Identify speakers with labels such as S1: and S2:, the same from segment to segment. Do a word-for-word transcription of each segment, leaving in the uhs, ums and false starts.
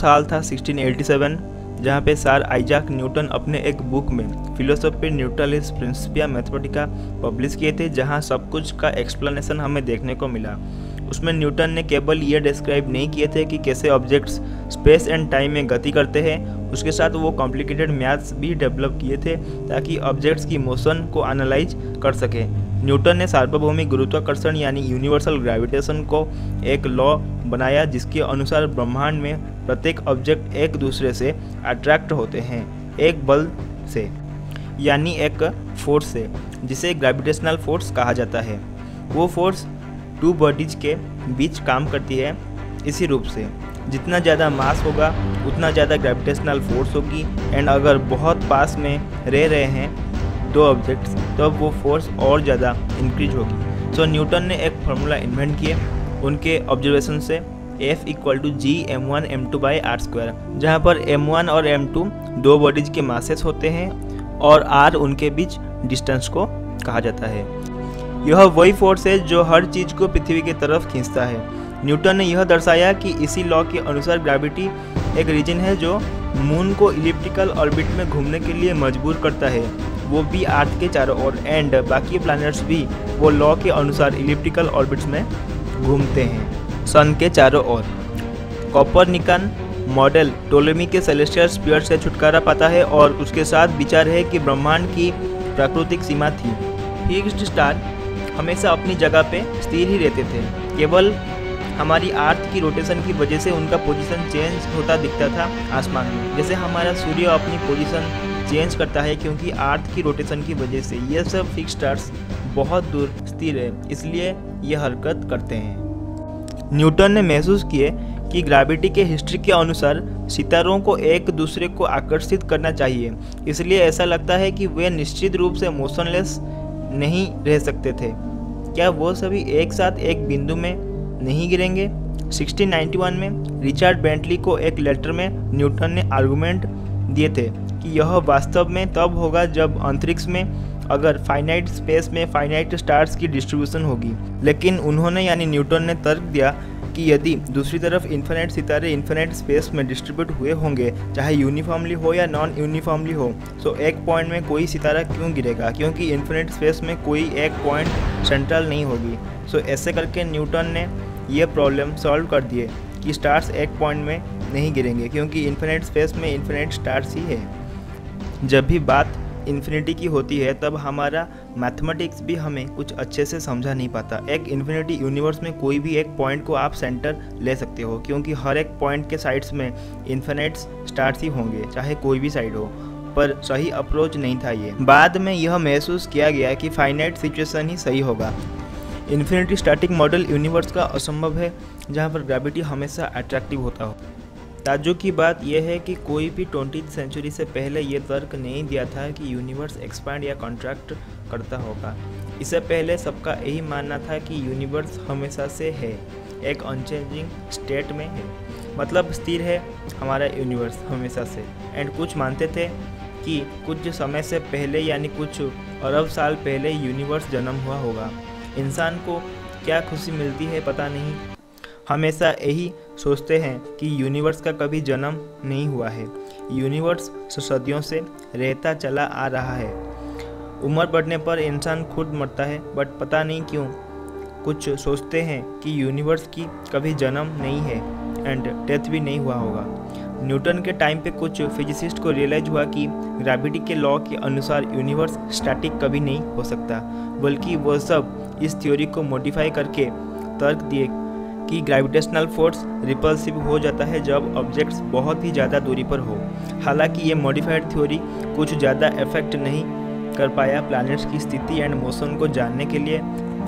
S1: साल था सोलह सौ सत्तासी, जहाँ पे सर आइजैक न्यूटन अपने एक बुक में फिलोसोफी-न्यूटनलिस प्रिंसिपिया मैथमेटिका पब्लिश किए थे, जहाँ सब कुछ का एक्सप्लेनेशन हमें देखने को मिला। उसमें न्यूटन ने केवल ये डिस्क्राइब नहीं किए थे कि कैसे ऑब्जेक्ट्स स्पेस एंड टाइम में गति करते हैं, उसके साथ वो कॉम्प्लिकेटेड मैथ्स भी डेवलप किए थे ताकि ऑब्जेक्ट्स की मोशन को एनालाइज कर सके। न्यूटन ने सार्वभौमिक गुरुत्वाकर्षण यानी यूनिवर्सल ग्रेविटेशन को एक लॉ बनाया, जिसके अनुसार ब्रह्मांड में प्रत्येक ऑब्जेक्ट एक दूसरे से अट्रैक्ट होते हैं एक बल से, यानी एक फोर्स से, जिसे ग्रेविटेशनल फोर्स कहा जाता है। वो फोर्स टू बॉडीज के बीच काम करती है इसी रूप से, जितना ज़्यादा मास होगा उतना ज़्यादा ग्रेविटेशनल फोर्स होगी, एंड अगर बहुत पास में रह रहे हैं दो ऑब्जेक्ट्स तब तो वो फोर्स और ज़्यादा इंक्रीज होगी। सो न्यूटन ने एक फार्मूला इन्वेंट किए उनके ऑब्जर्वेशन से, F equal to G M one M two by R square, जहाँ पर एम वन और एम टू दो बॉडीज के मासेस होते हैं और R उनके बीच डिस्टेंस को कहा जाता है। यह वही फोर्स है जो हर चीज़ को पृथ्वी की तरफ खींचता है। न्यूटन ने यह दर्शाया कि इसी लॉ के अनुसार ग्रेविटी एक रीजन है जो मून को इलिप्टिकल ऑर्बिट में घूमने के लिए मजबूर करता है, वो भी अर्थ के चारों ओर, एंड बाकी प्लैनेट्स भी वो लॉ के अनुसार इलिप्टिकल ऑर्बिट्स में घूमते हैं सन के चारों ओर। कोपरनिकन मॉडल टोलेमी के सेलेस्टियल स्फीयर से छुटकारा पाता है और उसके साथ विचार है कि ब्रह्मांड की प्राकृतिक सीमा थी। फिक्स्ड स्टार हमेशा अपनी जगह पे स्थिर ही रहते थे, केवल हमारी अर्थ की रोटेशन की वजह से उनका पोजीशन चेंज होता दिखता था आसमान में, जैसे हमारा सूर्य अपनी पोजीशन चेंज करता है क्योंकि अर्थ की रोटेशन की वजह से। ये सब फिक्स्ड स्टार्स बहुत दूर स्थिर है, इसलिए ये हरकत करते हैं। न्यूटन ने महसूस किए कि ग्रेविटी के हिस्ट्री के अनुसार सितारों को एक दूसरे को आकर्षित करना चाहिए, इसलिए ऐसा लगता है कि वे निश्चित रूप से मोशनलेस नहीं रह सकते थे। क्या वो सभी एक साथ एक बिंदु में नहीं गिरेंगे? सोलह सौ इक्यानवे में रिचर्ड बेंटली को एक लेटर में न्यूटन ने आर्गुमेंट दिए थे कि यह वास्तव में तब होगा जब अंतरिक्ष में अगर फाइनाइट स्पेस में फाइनाइट स्टार्स की डिस्ट्रीब्यूशन होगी। लेकिन उन्होंने यानी न्यूटन ने तर्क दिया कि यदि दूसरी तरफ इन्फिनिट सितारे इन्फिनिट स्पेस में डिस्ट्रीब्यूट हुए होंगे, चाहे यूनिफॉर्मली हो या नॉन यूनिफॉर्मली हो, तो एक पॉइंट में कोई सितारा क्यों गिरेगा, क्योंकि इन्फिनिट स्पेस में कोई एक पॉइंट सेंट्रल नहीं होगी। सो ऐसे करके न्यूटन ने ये प्रॉब्लम सॉल्व कर दिए कि स्टार्स एक पॉइंट में नहीं गिरेंगे, क्योंकि इन्फिनिट स्पेस में इन्फिनिट स्टार्स ही है। जब भी बात इन्फिनिटी की होती है तब हमारा मैथमेटिक्स भी हमें कुछ अच्छे से समझा नहीं पाता। एक इन्फिनिटी यूनिवर्स में कोई भी एक पॉइंट को आप सेंटर ले सकते हो, क्योंकि हर एक पॉइंट के साइड्स में इन्फिनिट स्टार्स ही होंगे, चाहे कोई भी साइड हो। पर सही अप्रोच नहीं था ये। बाद में यह महसूस किया गया कि फाइनाइट सिचुएशन ही सही होगा। इन्फिनिटी स्टैटिक मॉडल यूनिवर्स का असंभव है जहाँ पर ग्रेविटी हमेशा अट्रैक्टिव होता हो। ताज्जुब की बात यह है कि कोई भी ट्वेंटीथ सेंचुरी से पहले ये तर्क नहीं दिया था कि यूनिवर्स एक्सपैंड या कॉन्ट्रैक्ट करता होगा। इससे पहले सबका यही मानना था कि यूनिवर्स हमेशा से है, एक अनचेंजिंग स्टेट में है, मतलब स्थिर है हमारा यूनिवर्स हमेशा से। एंड कुछ मानते थे कि कुछ समय से पहले यानी कुछ अरब साल पहले यूनिवर्स जन्म हुआ होगा। इंसान को क्या खुशी मिलती है पता नहीं, हमेशा यही सोचते हैं कि यूनिवर्स का कभी जन्म नहीं हुआ है, यूनिवर्स सदियों से रहता चला आ रहा है। उम्र बढ़ने पर इंसान खुद मरता है, बट पता नहीं क्यों कुछ सोचते हैं कि यूनिवर्स की कभी जन्म नहीं है एंड डेथ भी नहीं हुआ होगा। न्यूटन के टाइम पे कुछ फिजिसिस्ट को रियलाइज हुआ कि ग्रेविटी के लॉ के अनुसार यूनिवर्स स्टैटिक कभी नहीं हो सकता, बल्कि वो सब इस थ्योरी को मॉडिफाई करके तर्क दिए कि ग्रेविटेशनल फोर्स रिपल्सिव हो जाता है जब ऑब्जेक्ट्स बहुत ही ज़्यादा दूरी पर हो। हालांकि ये मॉडिफाइड थ्योरी कुछ ज़्यादा इफेक्ट नहीं कर पाया प्लैनेट्स की स्थिति एंड मोशन को जानने के लिए,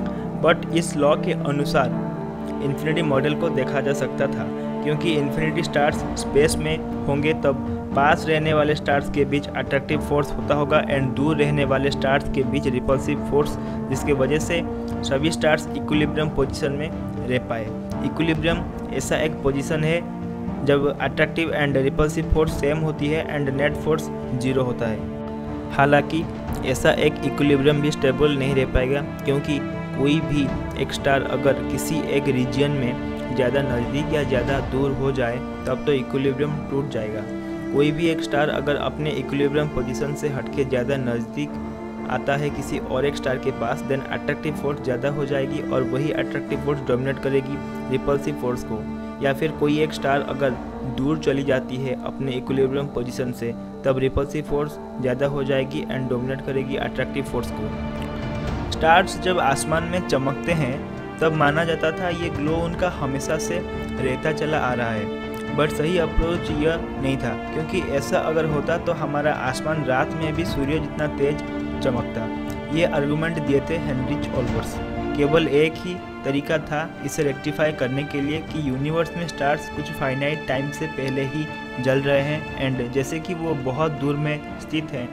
S1: बट इस लॉ के अनुसार इन्फिनिटी मॉडल को देखा जा सकता था, क्योंकि इन्फिनिटी स्टार्स स्पेस में होंगे तब पास रहने वाले स्टार्स के बीच अट्रैक्टिव फोर्स होता होगा एंड दूर रहने वाले स्टार्स के बीच रिपल्सिव फोर्स, जिसके वजह से सभी स्टार्स इक्विलिब्रियम पोजीशन में रह पाए। इक्विलिब्रियम ऐसा एक पोजीशन है जब attractive and repulsive force same होती है एंड नेट फोर्स जीरो होता है। हालांकि ऐसा एक इक्विलिब्रियम भी स्टेबल नहीं रह पाएगा, क्योंकि कोई भी एक स्टार अगर किसी एक रीजन में ज़्यादा नज़दीक या ज़्यादा दूर हो जाए तब तो इक्विलिब्रियम टूट जाएगा। कोई भी एक स्टार अगर अपने इक्विलिब्रियम पोजीशन से हटके ज़्यादा नज़दीक आता है किसी और एक स्टार के पास, देन अट्रैक्टिव फोर्स ज़्यादा हो जाएगी और वही अट्रैक्टिव फोर्स डोमिनेट करेगी रिपल्सिव फोर्स को। या फिर कोई एक स्टार अगर दूर चली जाती है अपने इक्विलिब्रियम पोजीशन से, तब रिपल्सिव फोर्स ज़्यादा हो जाएगी एंड डोमिनेट करेगी अट्रैक्टिव फोर्स को। स्टार्स जब आसमान में चमकते हैं तब माना जाता था ये ग्लो उनका हमेशा से रहता चला आ रहा है, बट सही अप्रोच यह नहीं था, क्योंकि ऐसा अगर होता तो हमारा आसमान रात में भी सूर्य जितना तेज चमकता। ये आर्गुमेंट दिए थे हेनरिच ओल्बर्स। केवल एक ही तरीका था इसे रेक्टिफाई करने के लिए कि यूनिवर्स में स्टार्स कुछ फाइनाइट टाइम से पहले ही जल रहे हैं एंड जैसे कि वो बहुत दूर में स्थित हैं,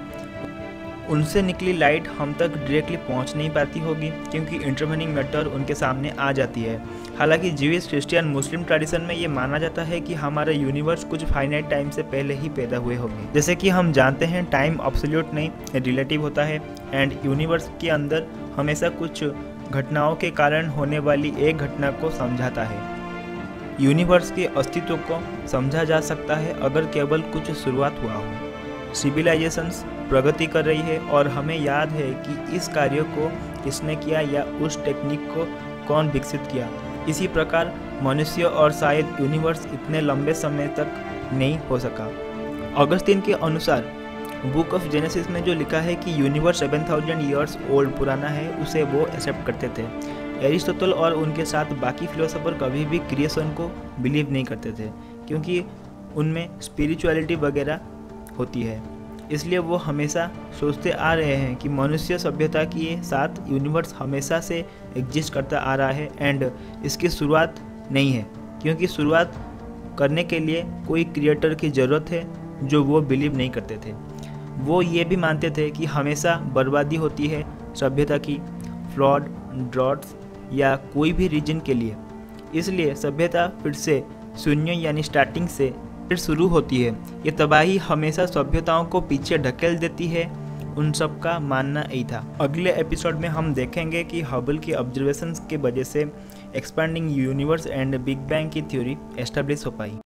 S1: उनसे निकली लाइट हम तक डायरेक्टली पहुंच नहीं पाती होगी क्योंकि इंटरवेनिंग मैटर उनके सामने आ जाती है। हालांकि जीविश, क्रिश्चियन, मुस्लिम ट्रेडिशन में ये माना जाता है कि हमारा यूनिवर्स कुछ फाइनाइट टाइम से पहले ही पैदा हुए होंगे। जैसे कि हम जानते हैं टाइम एब्सोल्यूट नहीं, रिलेटिव होता है एंड यूनिवर्स के अंदर हमेशा कुछ घटनाओं के कारण होने वाली एक घटना को समझाता है। यूनिवर्स के अस्तित्व को समझा जा सकता है अगर केवल कुछ शुरुआत हुआ हो। सिविलाइजेशंस प्रगति कर रही है और हमें याद है कि इस कार्य को किसने किया या उस टेक्निक को कौन विकसित किया। इसी प्रकार मनुष्य और शायद यूनिवर्स इतने लंबे समय तक नहीं हो सका। ऑगस्टीन के अनुसार बुक ऑफ जेनेसिस में जो लिखा है कि universe seven thousand years old पुराना है, उसे वो एक्सेप्ट करते थे। एरिस्टोटल और उनके साथ बाकी फिलोसोफर कभी भी क्रिएशन को बिलीव नहीं करते थे क्योंकि उनमें स्पिरिचुअलिटी वगैरह होती है। इसलिए वो हमेशा सोचते आ रहे हैं कि मनुष्य सभ्यता के साथ यूनिवर्स हमेशा से एग्जिस्ट करता आ रहा है एंड इसकी शुरुआत नहीं है, क्योंकि शुरुआत करने के लिए कोई क्रिएटर की ज़रूरत है, जो वो बिलीव नहीं करते थे। वो ये भी मानते थे कि हमेशा बर्बादी होती है सभ्यता की, फ्लड, ड्रॉट्स या कोई भी रीजन के लिए। इसलिए सभ्यता फिर से शून्य यानी स्टार्टिंग से फिर शुरू होती है। ये तबाही हमेशा सभ्यताओं को पीछे ढकेल देती है, उन सब का मानना यही था। अगले एपिसोड में हम देखेंगे कि हबल की ऑब्जर्वेशंस के वजह से expanding universe and big bang की थ्योरी एस्टेब्लिश हो पाई।